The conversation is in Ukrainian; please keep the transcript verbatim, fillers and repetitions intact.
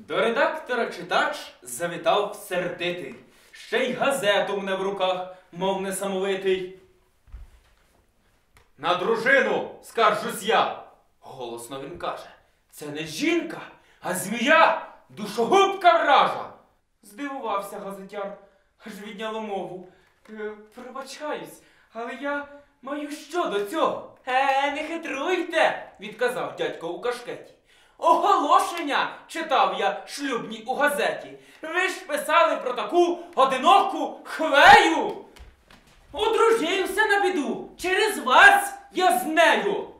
До редактора читач завітав сердитий. Ще й газету мене в руках, мов несамовитий. На дружину скаржусь я, голосно він каже. Це не жінка, а змія, душогубка вража. Здивувався газетяр, аж відняло мову. Е, пробачаюсь, але я маю що до цього? Е, не хитруйте, відказав дядько у кашкеті. Оголошення читав я шлюбні у газеті. Ви ж писали про таку одиноку хвею. Одружився на біду, через вас я з нею.